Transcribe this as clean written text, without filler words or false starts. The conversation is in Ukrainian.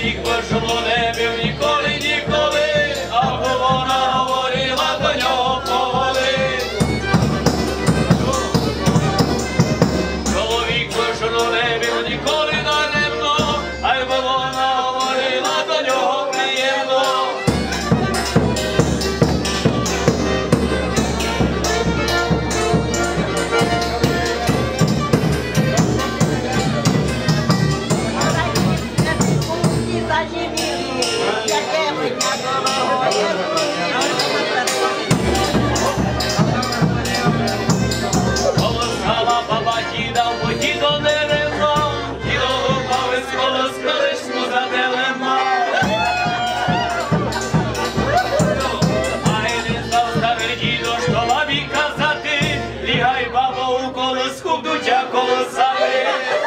чоловік Божому не бив ніколи, ніколи, а вона говорила до нього поволи. Чоловік Божому не бив ніколи даремно, а й вона говорила до нього приємно. Голосала баба діда, бо дідо не ревно, дідо лупав із колос колишку заделема. А й не знав старий дідо, що бабі казати, лігай бабо у колоску, вдуття колосати.